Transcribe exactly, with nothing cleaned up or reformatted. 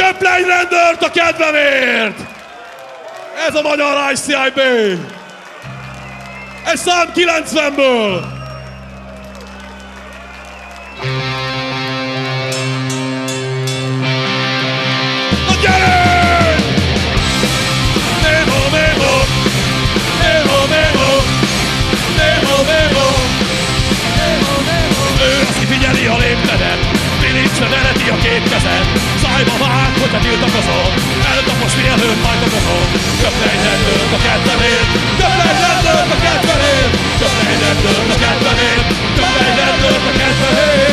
Köplány rendőrt a kedvemért! Ez a magyar i cé i bé! Ez szám kilencvenből! Na gyerünk! Memo, memo! Memo, memo! Memo, memo! Memo, memo! Ő az, ki figyeli a léptedet, bilincsre dereti a két kezed. Szájba vág, hogy te tiltakozol, eltapos mielőtt hajtakozol. Köplány rendőrt a kedvemért! Köplány rendőrt a kedvemért! Köplány rendőrt a kedvemért! Köplány rendőrt a kedvemért!